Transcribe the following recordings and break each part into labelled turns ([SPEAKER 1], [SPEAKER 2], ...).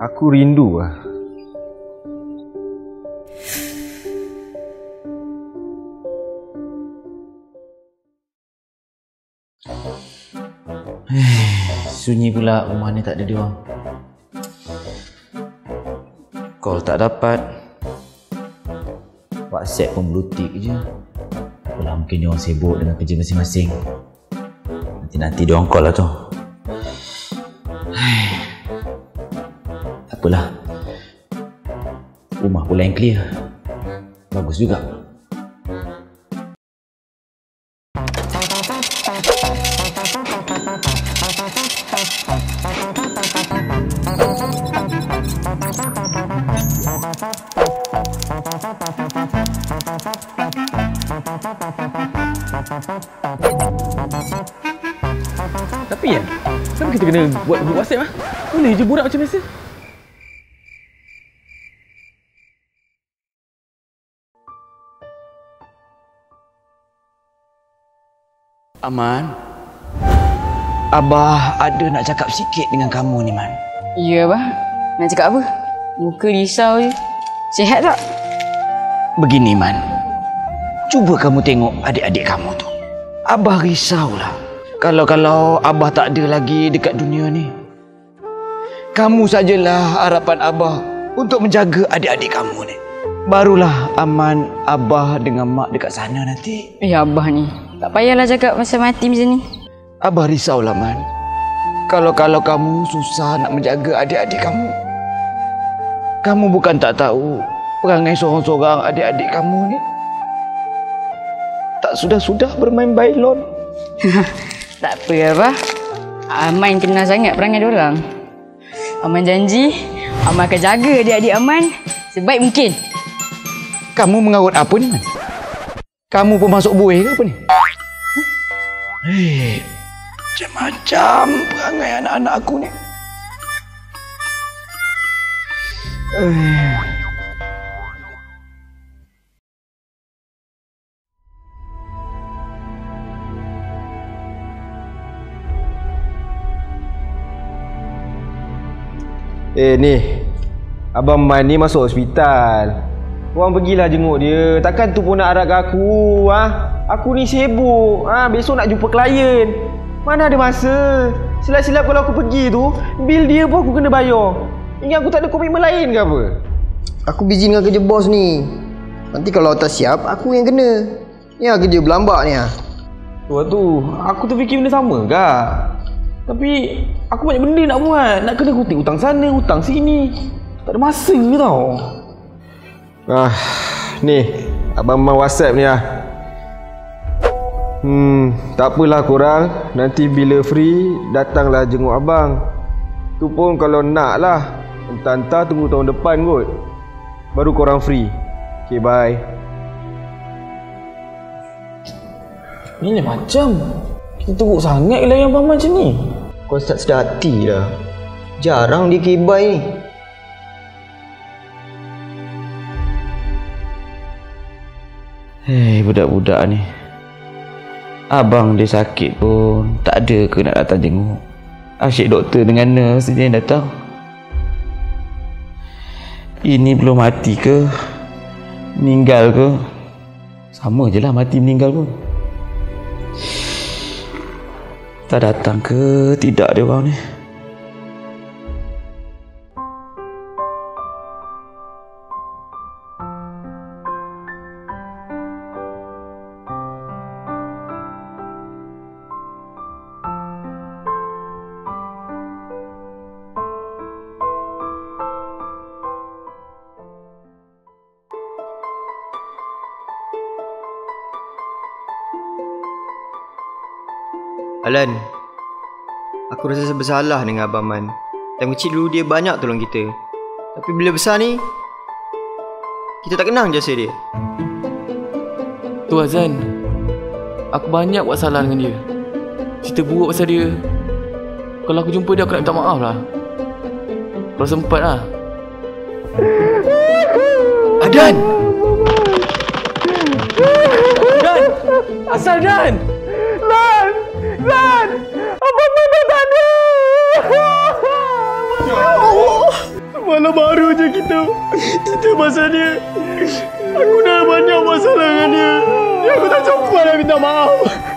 [SPEAKER 1] Aku rindu lah.
[SPEAKER 2] Sunyi pula rumah ni tak ada dia orang. Call tak dapat. WhatsApp pun blue tick je. Apalah, mungkin dia orang sibuk dengan kerja masing-masing. Nanti dia orang call lah tu. Tak apalah. Rumah pula yang clear. Bagus juga.
[SPEAKER 1] Tapi ya, kenapa kita kena buat grup WhatsApp lah? Boleh je borak macam biasa.
[SPEAKER 2] Aman, Abah ada nak cakap sikit dengan kamu ni, Man.
[SPEAKER 3] Ya, Abah. Nak cakap apa? Muka risau je. Sihat tak?
[SPEAKER 2] Begini, Man. Cuba kamu tengok adik-adik kamu tu. Abah risaulah. Kalau Abah tak ada lagi dekat dunia ni. Kamu sajalah harapan Abah untuk menjaga adik-adik kamu ni. Barulah aman Abah dengan Mak dekat sana nanti.
[SPEAKER 3] Abah ni. Tak payahlah cakap masa mati macam ni.
[SPEAKER 2] Abah risaulah, Man. Kalau kamu susah nak menjaga adik-adik kamu. Kamu bukan tak tahu perangai sorang-sorang adik-adik kamu ni. Tak sudah-sudah bermain bailon.
[SPEAKER 3] Tak apa, Abah. Aman kenal sangat perangai diorang. Aman janji, Aman akan jaga adik-adik Aman sebaik mungkin.
[SPEAKER 2] Kamu mengarut apa ni, Man? Kamu pun masuk buih ke apa ni? Macam-macam perangai anak-anak aku ni.
[SPEAKER 1] Ni, Abang Man ni masuk hospital. Korang pergilah jenguk dia. Takkan tu pun nak harapkan aku, Aku ni sibuk, besok nak jumpa klien. Mana ada masa. Silap-silap kalau aku pergi tu, bil dia pun aku kena bayar. Ingat aku tak ada komitmen lain ke apa?
[SPEAKER 4] Aku busy dengan kerja bos ni. Nanti kalau tak siap, aku yang kena. Ni kerja berlambak ni.
[SPEAKER 1] Tu, aku terfikir benda sama kak. Tapi aku banyak benda nak buat. Nak kena kutip hutang sana, hutang sini. Tak ada masa tau. Ni Abang Man WhatsApp ni tak apalah korang. Nanti bila free, datanglah jenguk abang. Tu pun kalau nak lah. Entah-entah tunggu tahun depan kot, baru korang free. Okay, bye. Ni macam kita teruk sangat lah yang Abang Man macam ni.
[SPEAKER 4] Kau start sedar hati dah. Jarang dia kibai ni.
[SPEAKER 2] Budak-budak ni. Abang dia sakit pun tak ada ke nak datang jenguk. Asyik doktor dengan nurse dia yang datang. Ini belum mati ke, meninggal ke, sama je lah mati meninggal pun. Tak datang ke tidak dia orang ni.
[SPEAKER 4] Alan, aku rasa bersalah dengan Abang Man. Time kecil dulu dia banyak tolong kita. Tapi bila besar ni, kita tak kenang jasa dia.
[SPEAKER 5] Tu Azan, aku banyak buat salah dengan dia. Cerita buruk pasal dia. Kalau aku jumpa dia, aku nak minta maaf lah. Kalau sempat lah.
[SPEAKER 1] Adan! Dan! Asal Dan! Dan! Abang Man dah tak ada! Ya Allah! Malah baru je kita pasal dia. Aku dah banyak masalah dengan dia. Aku tak sempat nak minta maaf.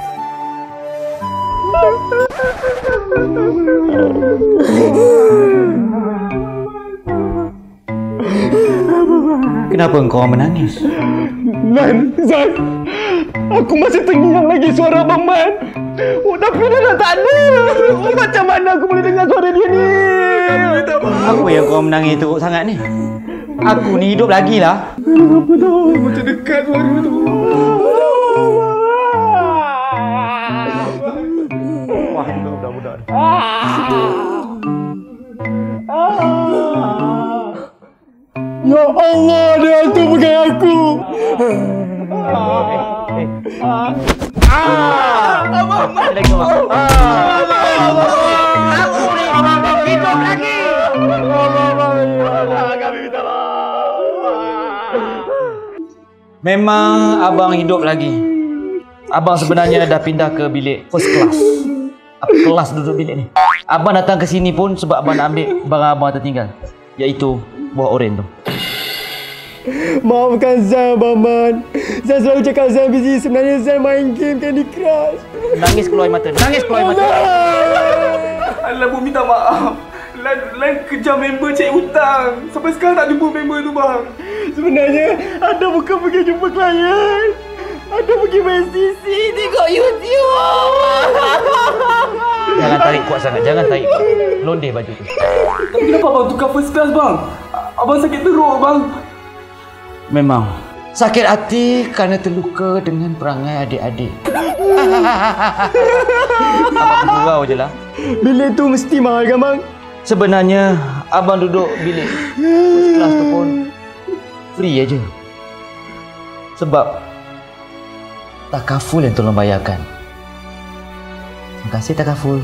[SPEAKER 2] Kenapa engkau menangis?
[SPEAKER 1] Man, Zan, aku masih terngiang lagi suara Abang Man. Tapi dia dah tak ada. Macam mana aku boleh dengar suara dia ni?
[SPEAKER 2] Apa yang kau menangis teruk sangat ni? Aku ni hidup lagi lah.
[SPEAKER 1] Apa tahu macam dekat suara tu. Wah, budak-budak. Ya Allah, dia hantu pegang aku.
[SPEAKER 2] Abang Man lagi. Aku ni hidup lagi.
[SPEAKER 1] Kami minta maaf.
[SPEAKER 2] Memang abang hidup lagi. Abang sebenarnya dah pindah ke bilik first class. Apa kelas duduk bilik ni. Abang datang ke sini pun sebab abang nak ambil barang abang tertinggal, iaitu buah oren tu.
[SPEAKER 1] Maafkan Zan, Abang Man. Zan selalu cakap Zan busy. Sebenarnya Zan main game Candy Crush.
[SPEAKER 2] Nangis keluar air mata. Nangis keluar air mata.
[SPEAKER 5] Alah, Bu minta maaf. Lan kejar member cek hutang. Sampai sekarang tak jumpa member tu bang.
[SPEAKER 1] Sebenarnya ada bukan pergi jumpa klien. Ada pergi main CC. Tengok YouTube.
[SPEAKER 2] Jangan tarik kuat sangat. Jangan tarik kuat. Londeh baju tu.
[SPEAKER 5] Tapi kenapa abang tukar first class bang? Abang sakit teruk bang.
[SPEAKER 2] Memang sakit hati kerana terluka dengan perangai adik-adik. Abang bergurau je lah.
[SPEAKER 1] Bilik tu mesti mahal kan bang?
[SPEAKER 2] Sebenarnya abang duduk bilik first class tu pun free aja. Sebab Takaful yang tolong bayarkan. Terima kasih Takaful.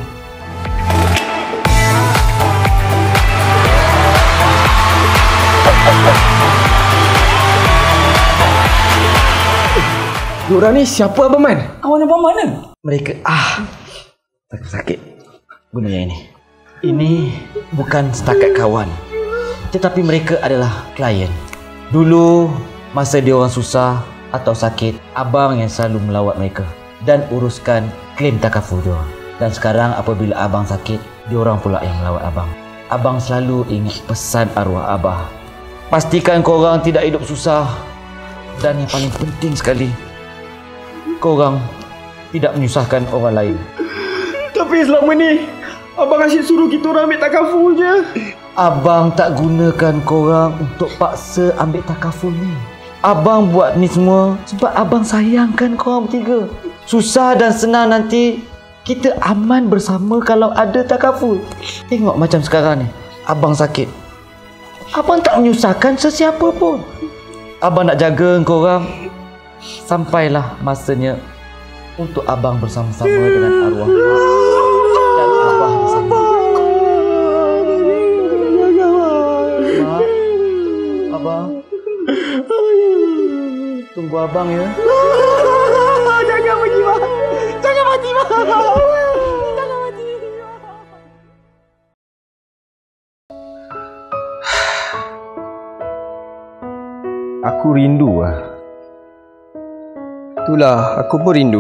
[SPEAKER 1] Diorang ni siapa Abang Man?
[SPEAKER 5] Kawan abang mana?
[SPEAKER 2] Mereka sakit. Guna yang ini. Ini bukan setakat kawan, tetapi mereka adalah klien. Dulu masa dia orang susah atau sakit, abang yang selalu melawat mereka dan uruskan klaim takaful dia orang. Dan sekarang apabila abang sakit, dia orang pula yang melawat abang. Abang selalu ingat pesan arwah abah. Pastikan korang tidak hidup susah, dan yang paling penting sekali, korang tidak menyusahkan orang lain.
[SPEAKER 1] Tapi selama ni Abang asyik suruh kita orang ambil takaful je.
[SPEAKER 2] Abang tak gunakan korang untuk paksa ambil takaful ni. Abang buat ni semua sebab abang sayangkan korang bertiga. Susah dan senang nanti kita aman bersama kalau ada takaful. Tengok macam sekarang ni, abang sakit. Abang tak menyusahkan sesiapa pun. Abang nak jaga korang sampailah masanya untuk abang bersama-sama dengan arwah dan abah di sana. Mak, abang, tunggu abang ya.
[SPEAKER 1] Jangan pergi bang. Jangan mati bang. Jangan mati. Aku rindu lah.
[SPEAKER 4] Itulah, aku pun rindu.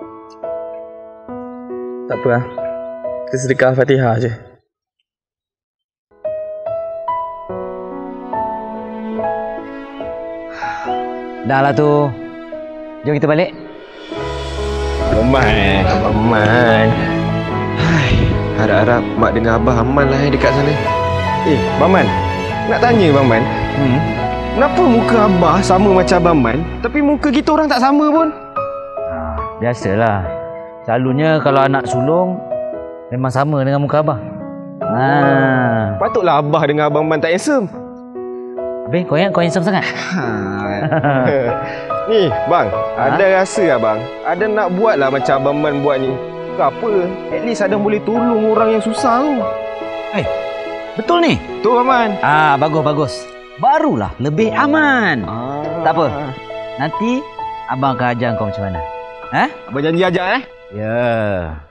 [SPEAKER 4] Tak apa lah. Kita sedekah Fatihah je.
[SPEAKER 2] Dah lah tu. Jom kita balik.
[SPEAKER 1] Aman. Hai, harap-harap mak dengan abah aman lah dekat sana. Bang Man, nak tanya Bang Man. Kenapa muka abah sama macam Abang Man, tapi muka kita orang tak sama pun?
[SPEAKER 2] Biasalah. Selalunya kalau anak sulung memang sama dengan muka abah.
[SPEAKER 1] Patutlah abah dengan Abang Man tak handsome.
[SPEAKER 2] Habis kau ingat kau handsome sangat?
[SPEAKER 1] Ni bang, ada rasa abang ada nak buat lah macam Abang Man buat ni. Ke apa? At least ada boleh tolong orang yang susah tu.
[SPEAKER 2] Betul ni?
[SPEAKER 1] Tu Abang Man.
[SPEAKER 2] Bagus. Barulah lebih aman. Tak apa. Nanti abang akan ajar kau macam mana.
[SPEAKER 1] Abang janji ajar
[SPEAKER 2] Ya.